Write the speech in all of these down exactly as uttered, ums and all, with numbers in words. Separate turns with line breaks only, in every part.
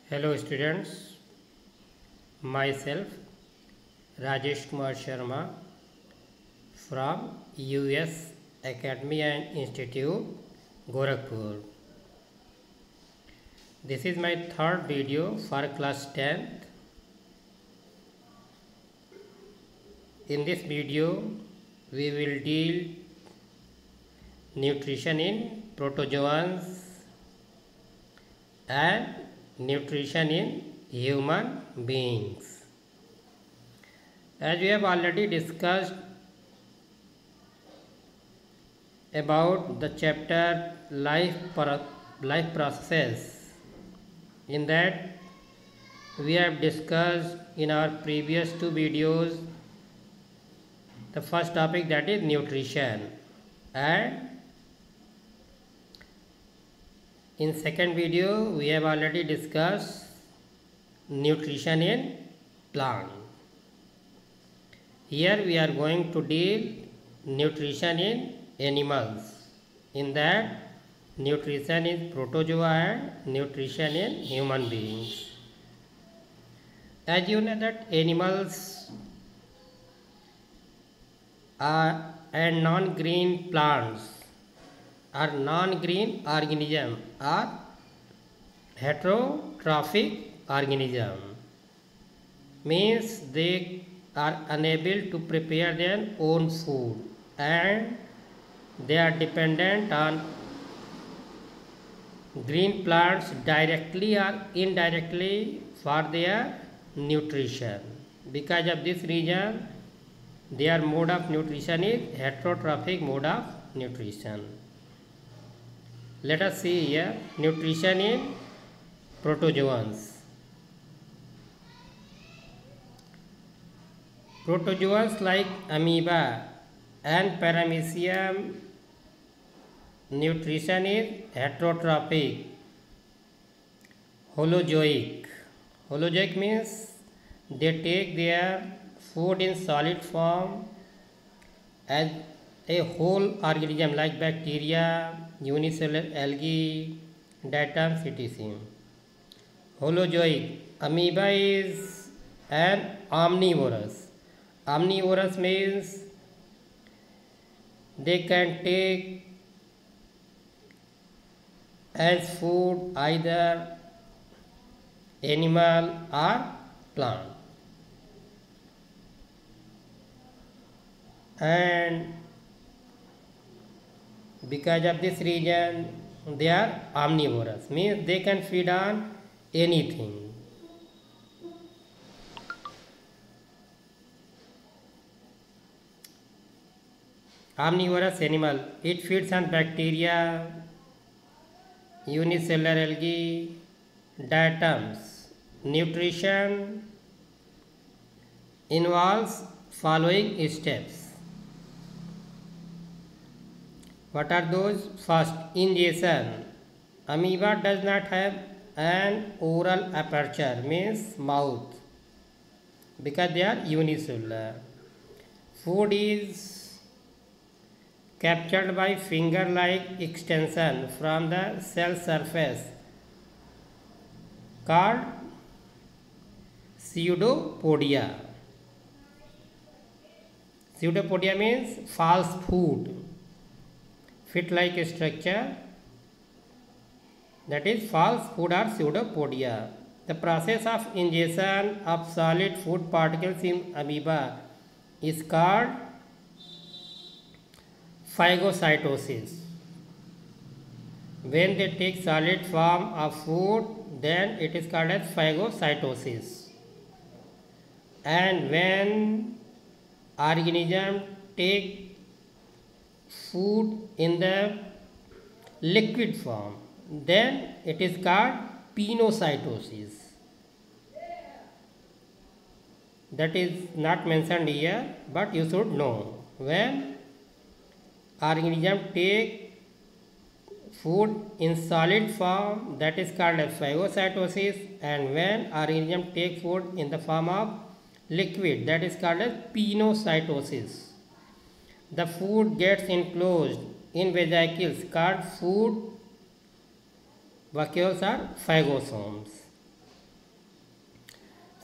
Hello students, myself Rajesh Kumar Sharma from U S Academy and Institute, Gorakhpur. This is my third video for class tenth. In this video, we will deal nutrition in protozoans and nutrition in human beings. As we have already discussed about the chapter life life process, in that we have discussed in our previous two videos the first topic, that is nutrition, and in second video we have already discussed nutrition in plant. Here we are going to deal nutrition in animals. In that, nutrition in protozoa and nutrition in human beings. As you know that animals are and non-green plants are non-green organism are heterotrophic organism, means they are unable to prepare their own food and they are dependent on green plants directly or indirectly for their nutrition. Because of this reason, their mode of nutrition is heterotrophic mode of nutrition. Let us see here nutrition in protozoans. Protozoans like amoeba and paramecium, nutrition is heterotrophic, holozoic. Holozoic means they take their food in solid form as a whole organism like bacteria, unicellular algae, diatoms, et cetera. Holozoic. Amoeba is an omnivorous. Omnivorous means they can take as food either animal or plant. And because of this reason they are omnivorous, means they can feed on anything. Omnivorous animal, it feeds on bacteria, unicellular algae, diatoms. Nutrition involves following steps. What are those? First, ingestion. Amoeba does not have an oral aperture, means mouth, because they are unicellular. Food is captured by finger-like extension from the cell surface called pseudopodia. Pseudopodia means false food. Fit-like structure, that is false food or pseudopodia. The process of ingestion of solid food particles in amoeba is called phagocytosis. When they take solid form of food, then it is called as phagocytosis. And when organism take food in the liquid form, then it is called pinocytosis. That is not mentioned here, but you should know. When organism take food in solid form, that is called as phagocytosis, and when organism take food in the form of liquid, that is called as pinocytosis. The food gets enclosed in vesicles called food vacuoles or phagosomes.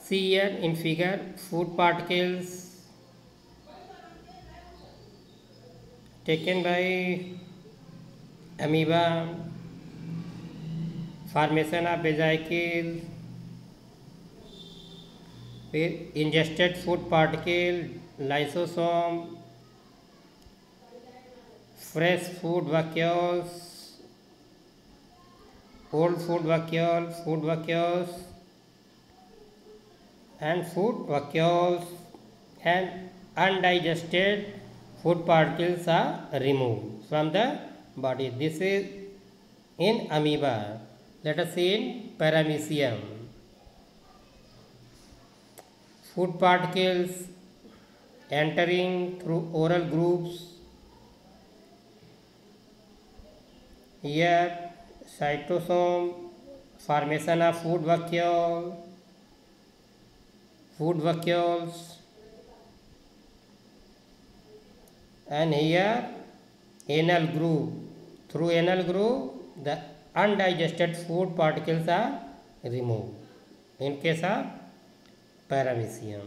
See here in figure, food particles taken by amoeba, formation of vesicles, ingested food particle, lysosome, fresh food vacuoles, old food vacuole, food vacuoles, and food vacuoles, and undigested food particles are removed from the body. This is in amoeba. Let us see in paramecium. Food particles entering through oral grooves. Here cytosome, formation of food vacuole, food vacuoles, and here anal groove. Through anal groove, the undigested food particles are removed in case of paramecium.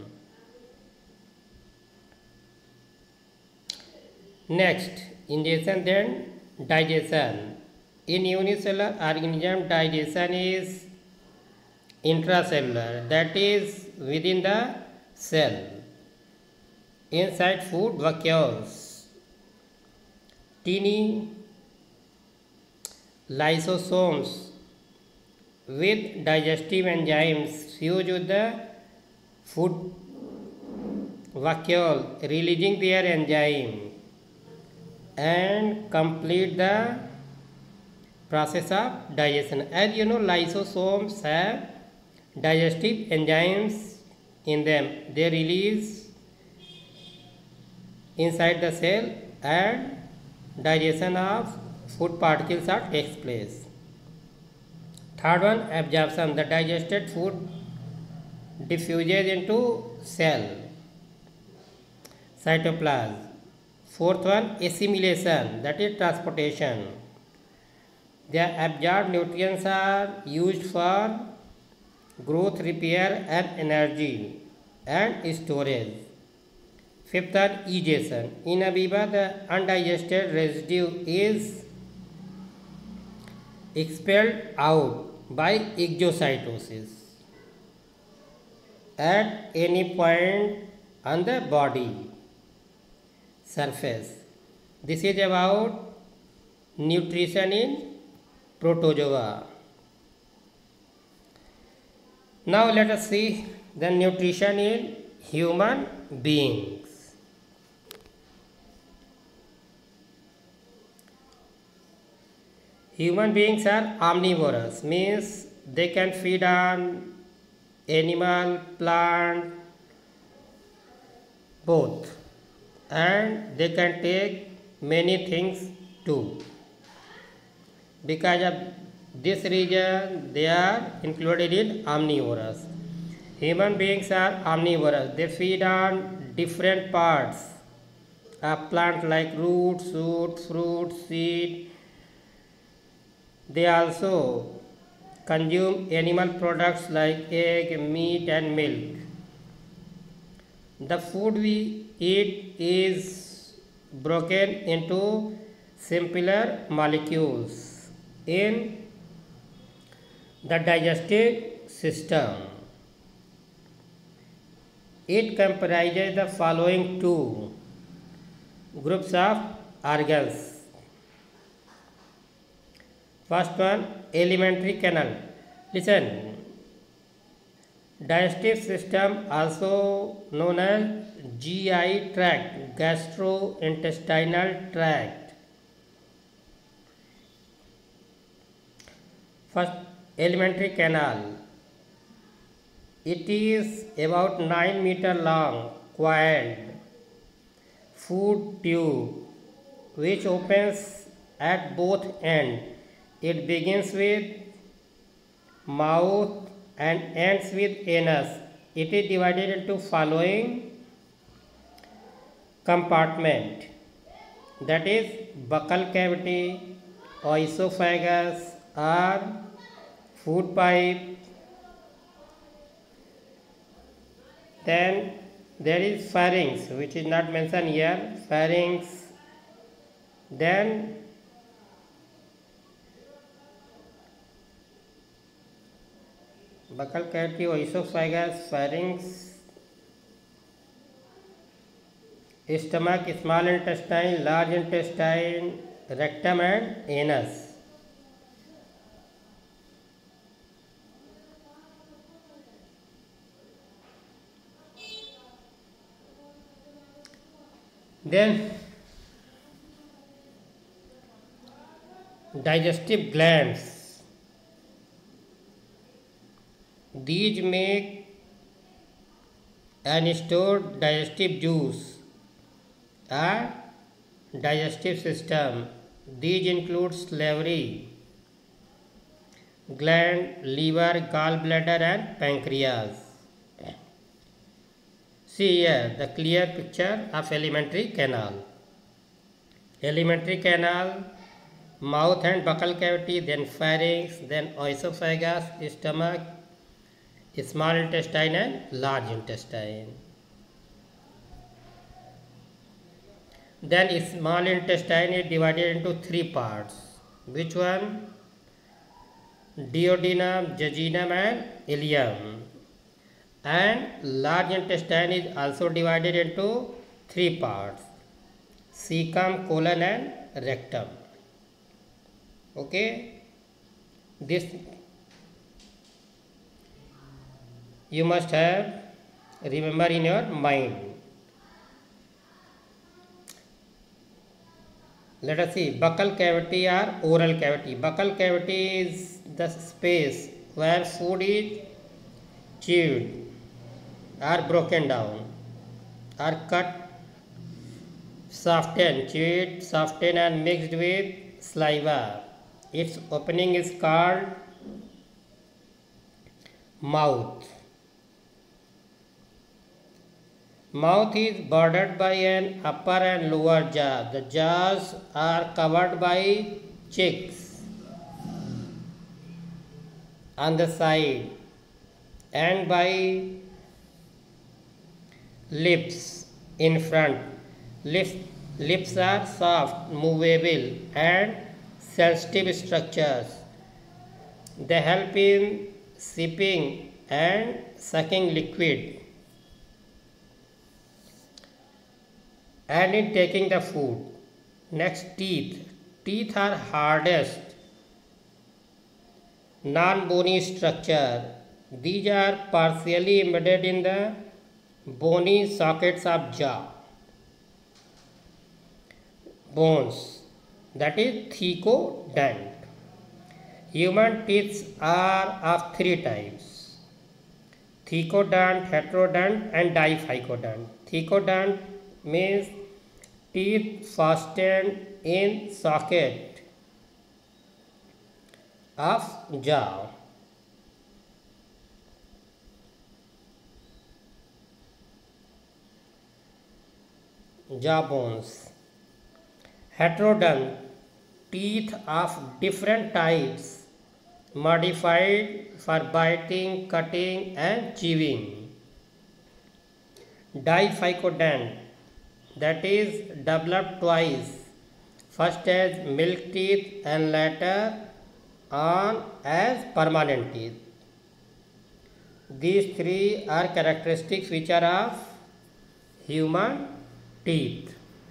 Next, ingestion, then digestion. In unicellular organism, digestion is intracellular, that is within the cell, inside food vacuoles. Tiny lysosomes with digestive enzymes fuse with the food vacuole, releasing their enzyme and complete the process of digestion. As you know, lysosomes have digestive enzymes in them. They release inside the cell and digestion of food particles are takes place. Third one, absorption. The digested food diffuses into cell, cytoplasm. Fourth one, assimilation, that is transportation. The absorbed nutrients are used for growth, repair and energy and storage. Fifth one, egestion. In amoeba, the undigested residue is expelled out by exocytosis at any point on the body surface. This is about nutrition in protozoa. Now let us see the nutrition in human beings. Human beings are omnivorous, means they can feed on animal, plant, both, and they can take many things too. Because of this reason, they are included in omnivorous. Human beings are omnivorous. They feed on different parts of plant like roots, shoots, fruits, seed. They also consume animal products like egg, meat and milk. The food we eat is broken into simpler molecules in the digestive system. It comprises the following two groups of organs. First one, alimentary canal. Listen, digestive system, also known as G I tract, gastrointestinal tract. First, alimentary canal. It is about nine meter long, coiled food tube which opens at both ends. It begins with mouth and ends with anus. It is divided into following compartment, that is buccal cavity, esophagus or food pipe, Then there is pharynx, which is not mentioned here. Pharynx. Then buccal cavity, esophagus, pharynx, stomach, small intestine, large intestine, rectum and anus. Then digestive glands. These make and store digestive juice or digestive system. These include salivary gland, liver, gallbladder and pancreas. See here the clear picture of alimentary canal. Alimentary canal, mouth and buccal cavity, then pharynx, then esophagus, stomach, small intestine and large intestine. Then small intestine is divided into three parts. Which one? Duodenum, jejunum and ileum. And large intestine is also divided into three parts: cecum, colon and rectum. Okay, this you must have remember in your mind. Let us see buccal cavity or oral cavity. Buccal cavity is the space where food is chewed or broken down or cut, softened, chewed, softened and mixed with saliva. Its opening is called mouth. Mouth is bordered by an upper and lower jaw. The jaws are covered by cheeks on the side and by lips in front. Lips, lips are soft, movable and sensitive structures. They help in sipping and sucking liquid and in taking the food. Next, teeth. Teeth are hardest non-bony structure. These are partially embedded in the bony sockets of jaw bones, that is thecodont. Human teeth are of three types: thecodont, heterodont and diphycodont. Thecodont means teeth fastened in socket of jaw. Jaw bones. Heterodont, teeth of different types modified for biting, cutting and chewing. Diphycodont, that is developed twice, first as milk teeth and later on as permanent teeth. These three are characteristic features of human teeth.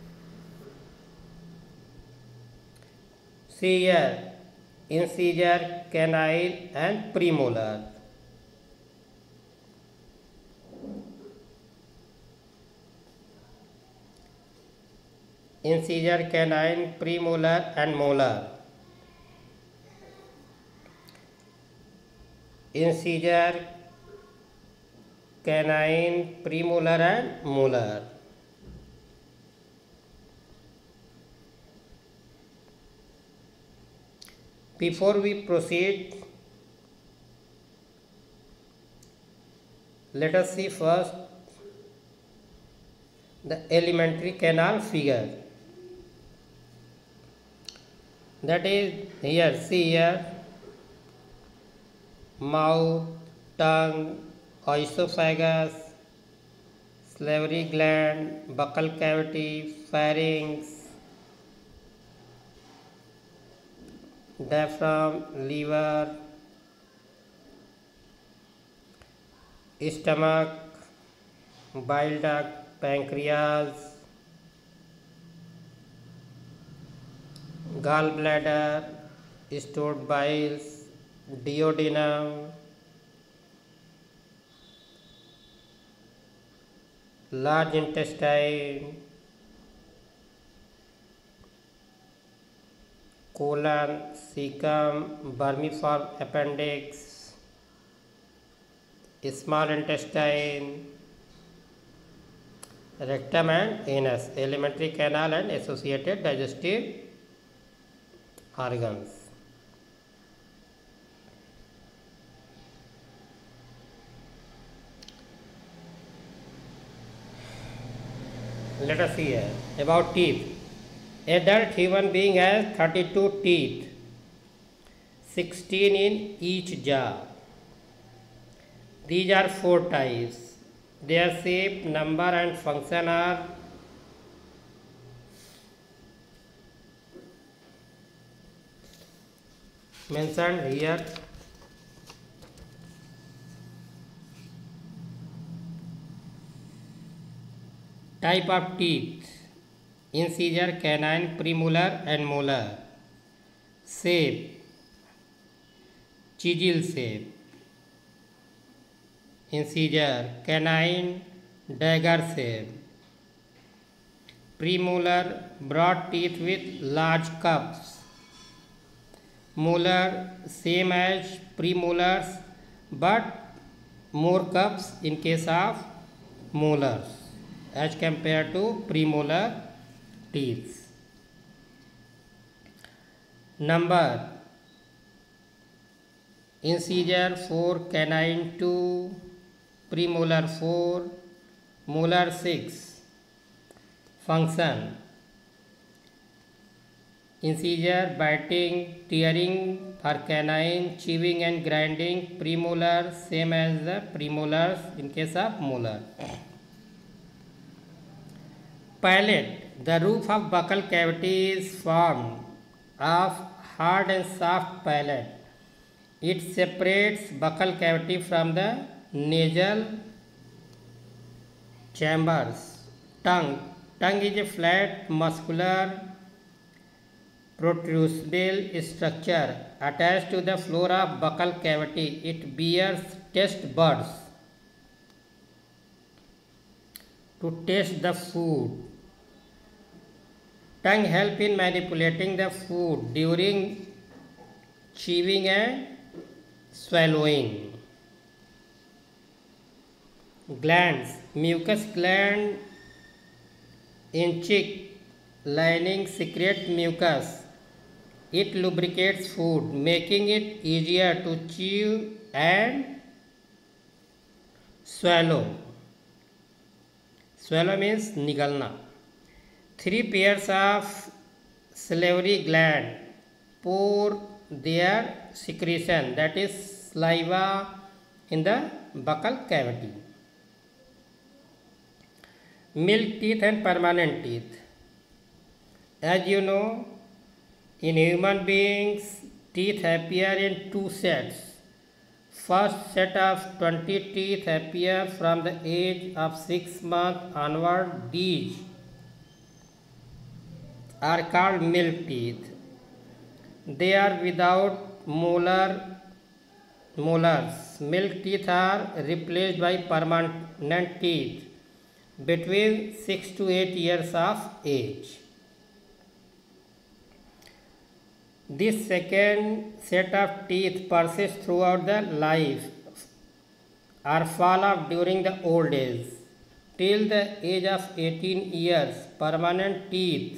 See here, incisor, canine and premolar. Incisor, canine, premolar and molar. Incisor, canine, premolar and molar. Before we proceed, let us see first the alimentary canal figure. That is here, see here, mouth, tongue, esophagus, salivary gland, buccal cavity, pharynx, diaphragm, liver, stomach, bile duct, pancreas, gallbladder, stored biles, duodenum, large intestine, colon, cecum, vermiform appendix, small intestine, rectum and anus, alimentary canal and associated digestive organs. Let us see here about teeth. Adult human being has thirty-two teeth, sixteen in each jaw. These are four types. Their shape, number and function are mentioned here. Type of teeth: incisor, canine, premolar and molar. Shape: chisel shape. Incisor, canine, dagger shape. Premolar, broad teeth with large cups. Molar, same as premolars but more cups in case of molars as compared to premolar teeth. Number: incisor four, canine two, premolar four, molar six. Function: incisor, biting, tearing for canine, chewing and grinding. Premolar, same as the premolars in case of molar. Palate: the roof of buccal cavity is formed of hard and soft palate. It separates buccal cavity from the nasal chambers. Tongue: tongue is a flat, muscular, protrusible structure attached to the floor of buccal cavity. It bears taste buds to taste the food. Tongue help in manipulating the food during chewing and swallowing. Glands: mucus gland in cheek lining secrete mucus. It lubricates food, making it easier to chew and swallow. Swallow means nigalna. Three pairs of salivary gland pour their secretion, that is saliva, in the buccal cavity. Milk teeth and permanent teeth. As you know, in human beings, teeth appear in two sets. First set of twenty teeth appear from the age of six months onward. These are called milk teeth. They are without molar molars. Milk teeth are replaced by permanent teeth between six to eight years of age. This second set of teeth persists throughout the life or fall off during the old age. Till the age of eighteen years, permanent teeth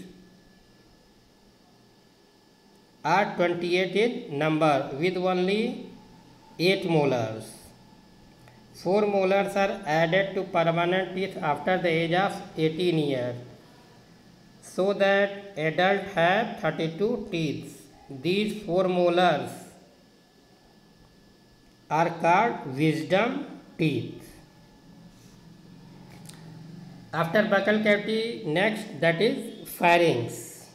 are twenty-eight in number with only eight molars. Four molars are added to permanent teeth after the age of eighteen years, so that adults have thirty-two teeth. These four molars are called wisdom teeth. After buccal cavity, next that is pharynx.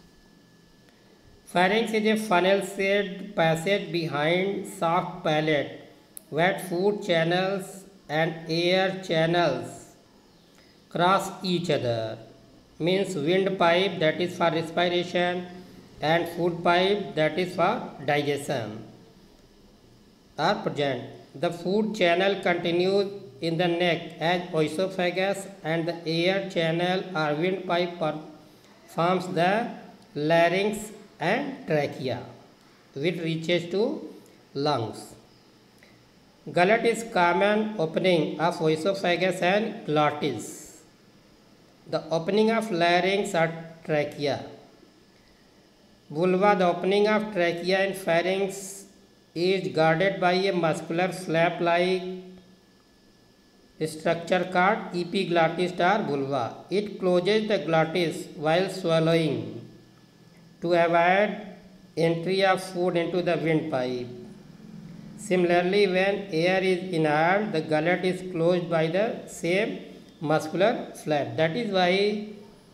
Pharynx is a funnel-shaped passage behind soft palate where food channels and air channels cross each other. Means windpipe, that is for respiration, and food pipe, that is for digestion, are present. The food channel continues in the neck as oesophagus, and the air channel or windpipe forms the larynx and trachea, which reaches to lungs. Gullet is common opening of oesophagus and glottis. The opening of larynx or trachea. Vulva, the opening of trachea and pharynx is guarded by a muscular flap-like structure called epiglottis or vulva. It closes the glottis while swallowing to avoid entry of food into the windpipe. Similarly, when air is inhaled, the gullet is closed by the same muscular flap. That is why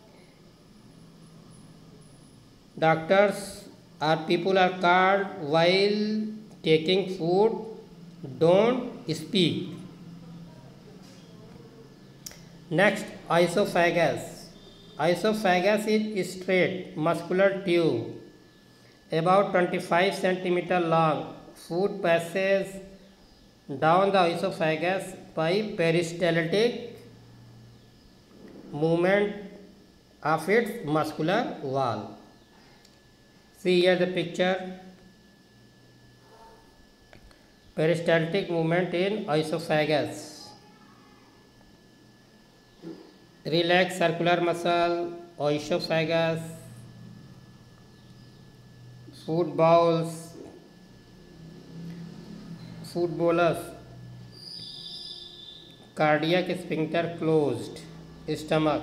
doctors or people are called while taking food, don't speak. Next, esophagus. Esophagus is straight muscular tube about twenty-five centimeters long. Food passes down the esophagus by peristaltic movement of its muscular wall. See here the picture. Peristaltic movement in esophagus. Relax circular muscle, esophagus, food bowels, food bolus, cardiac sphincter closed, stomach,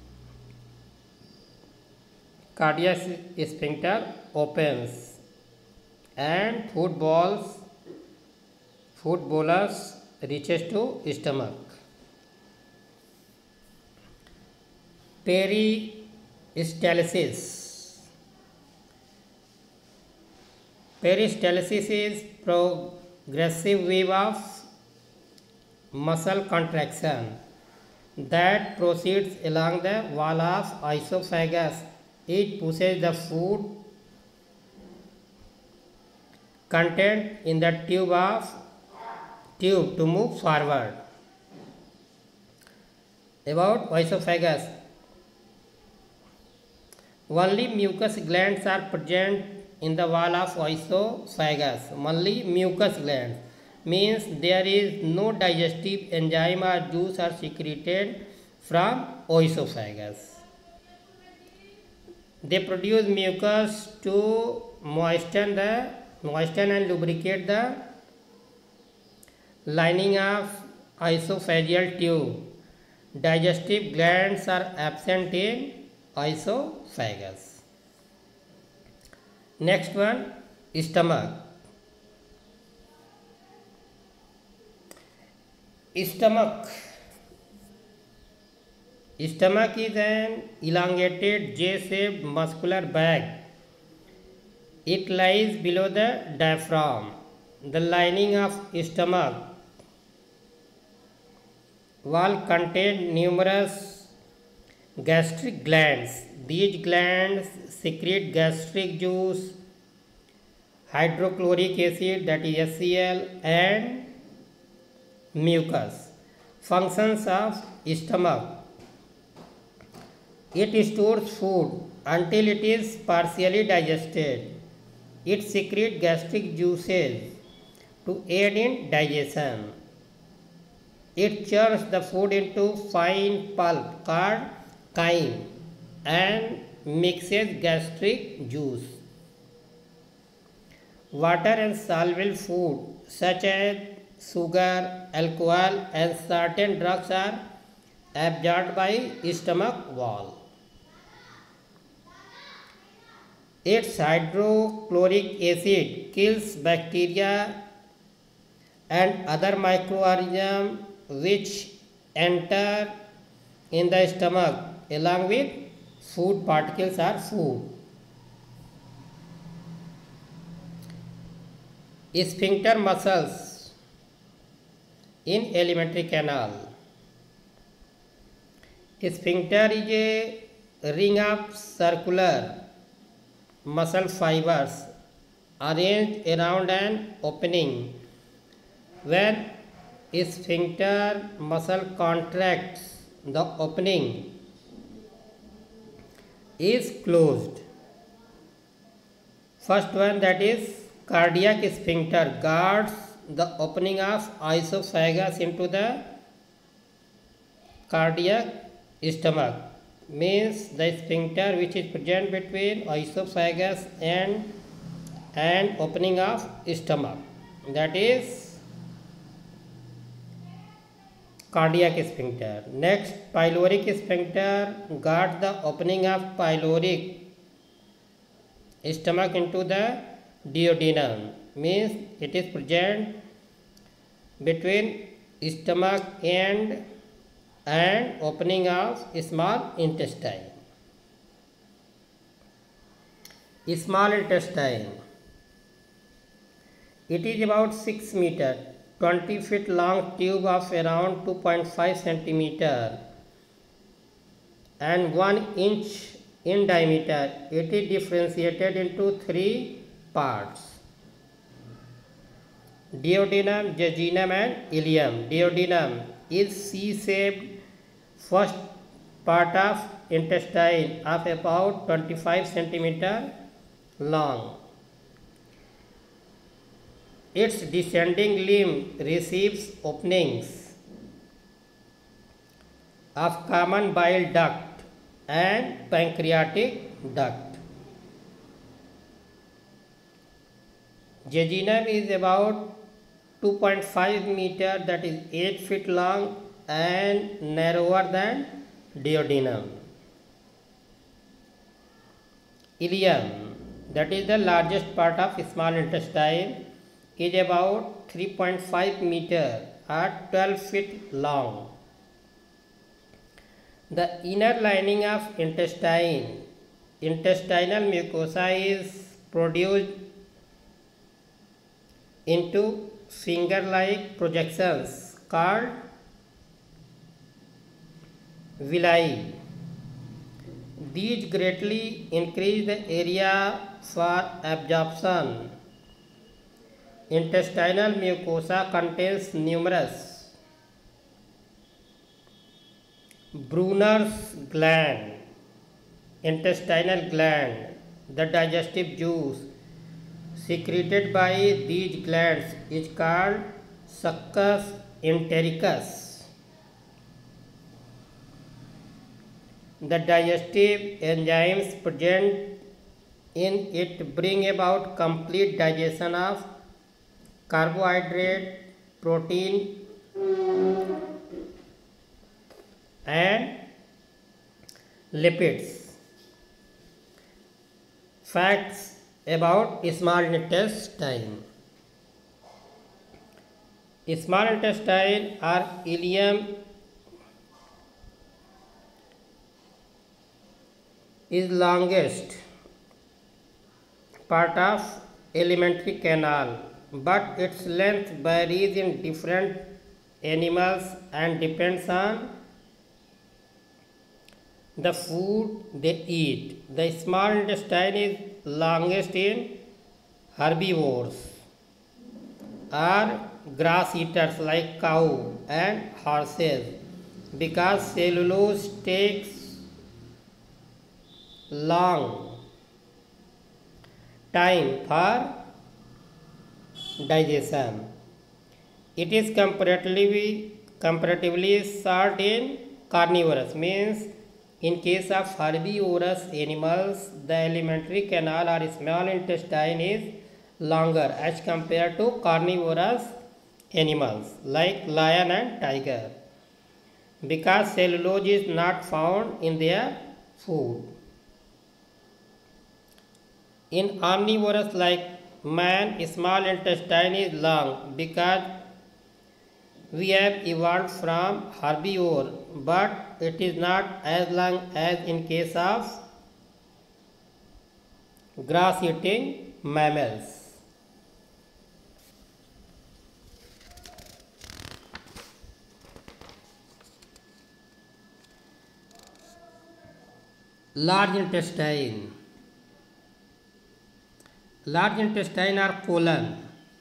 cardiac sphincter opens, and food balls, food bolus reaches to stomach. Peristalsis. Peristalsis is progressive wave of muscle contraction that proceeds along the wall of esophagus. It pushes the food content in the tube of tube to move forward. About esophagus. Only mucous glands are present in the wall of esophagus. Only mucous glands means there is no digestive enzyme or juice are secreted from esophagus. They produce mucus to moisten the moisten and lubricate the lining of esophageal tube. Digestive glands are absent in esophagus. Next one, stomach. Stomach. Stomach is an elongated J-shaped muscular bag. It lies below the diaphragm. The lining of stomach wall contains numerous gastric glands. These glands secrete gastric juice, hydrochloric acid, that is H C l, and mucus. Functions of stomach. It stores food until it is partially digested. It secretes gastric juices to aid in digestion. It churns the food into fine pulp called chyme and mixes gastric juice. Water and soluble food such as sugar, alcohol and certain drugs are absorbed by stomach wall. Its hydrochloric acid kills bacteria and other microorganisms which enter in the stomach along with food particles or food. Sphincter muscles in alimentary canal. Sphincter is a ring of circular muscle fibers arranged around an opening. When sphincter muscle contracts, the opening is closed. First one, that is cardiac sphincter, guards the opening of esophagus into the cardiac stomach, means the sphincter which is present between esophagus and and opening of stomach, that is cardiac sphincter. Next, pyloric sphincter guards the opening of pyloric stomach into the duodenum, means it is present between stomach and and opening of small intestine. Small intestine, it is about six meter, twenty feet long tube of around two point five centimeter and one inch in diameter. It is differentiated into three parts: duodenum, jejunum and ileum. Duodenum is C-shaped first part of intestine of about twenty-five centimeter long. Its descending limb receives openings of common bile duct and pancreatic duct. Jejunum is about two point five meter, that is eight feet long and narrower than duodenum. Ileum, that is the largest part of small intestine, is about three point five meter or twelve feet long. The inner lining of intestine, intestinal mucosa, is produced into finger-like projections called villi. These greatly increase the area for absorption. Intestinal mucosa contains numerous Brunner's gland, intestinal gland. The digestive juice secreted by these glands is called succus entericus. The digestive enzymes present in it bring about complete digestion of carbohydrate, protein and lipids. Facts about small intestine. Small intestine or ileum is longest part of alimentary canal, but its length varies in different animals and depends on the food they eat. The small intestine is longest in herbivores or grass eaters like cow and horses, because cellulose takes long time for digestion. It is comparatively comparatively short in carnivorous, means in case of herbivorous animals, the alimentary canal or small intestine is longer as compared to carnivorous animals like lion and tiger, because cellulose is not found in their food. In omnivorous like man, small intestine is long because we have evolved from herbivore, but but it is not as long as in case of grass eating mammals. Large intestine. Large intestine or colon.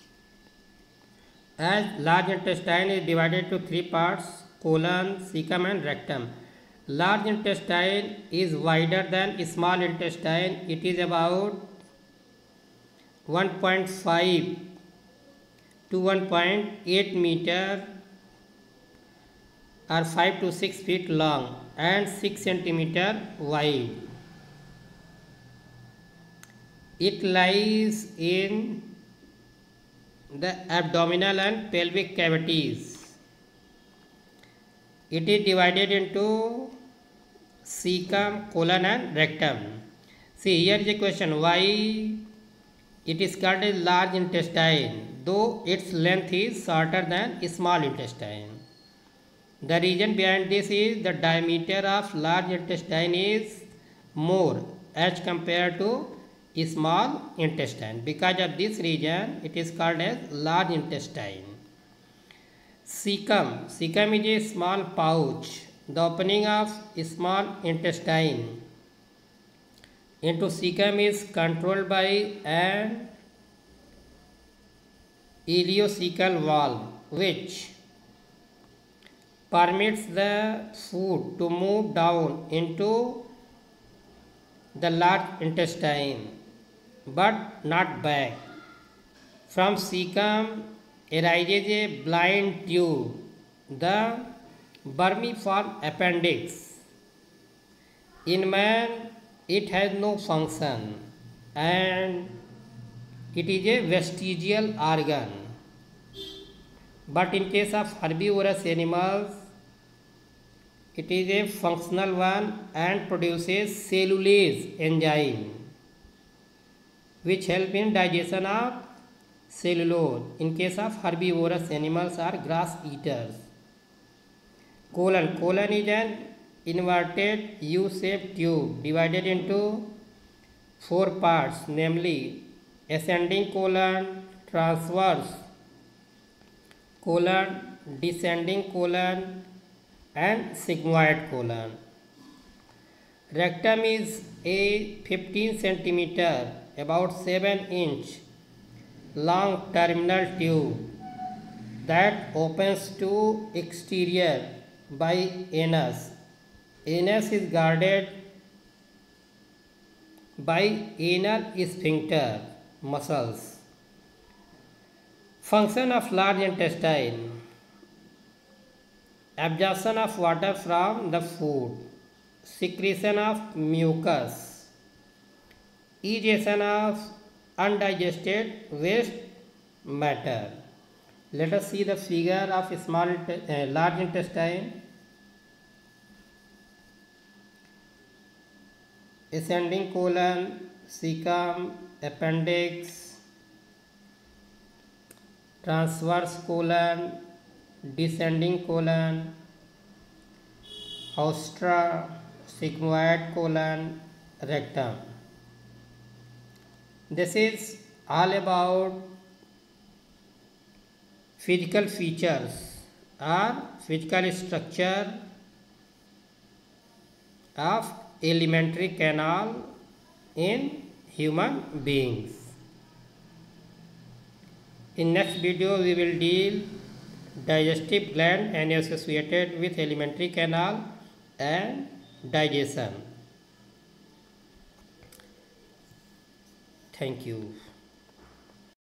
As large intestine is divided to three parts, colon, cecum and rectum. Large intestine is wider than small intestine. It is about one point five to one point eight meter or five to six feet long and six centimeter wide. It lies in the abdominal and pelvic cavities. It is divided into cecum, colon and rectum. See, here is a question, why it is called a large intestine though its length is shorter than small intestine. The reason behind this is the diameter of large intestine is more as compared to small intestine. Because of this reason, it is called as large intestine. Cecum. Cecum is a small pouch. The opening of small intestine into cecum is controlled by an ileocecal valve, which permits the food to move down into the large intestine but not back. From cecum arises a blind tube, the vermiform appendix. In man, it has no function and it is a vestigial organ. But in case of herbivorous animals, it is a functional one and produces cellulase enzyme which help in digestion of cellulose in case of herbivorous animals or grass eaters. Colon. Colon is an inverted U-shaped tube divided into four parts, namely ascending colon, transverse colon, descending colon and sigmoid colon. Rectum is a fifteen centimeter, about seven inch long terminal tube that opens to exterior by anus. Anus is guarded by anal sphincter muscles. Function of large intestine: absorption of water from the food, secretion of mucus, egestion of undigested waste matter. Let us see the figure of small uh, large intestine. Ascending colon, cecum, appendix, transverse colon, descending colon, haustra, sigmoid colon, rectum. This is all about physical features or physical structure of alimentary canal in human beings. In next video we will deal digestive gland and associated with alimentary canal and digestion. Thank you.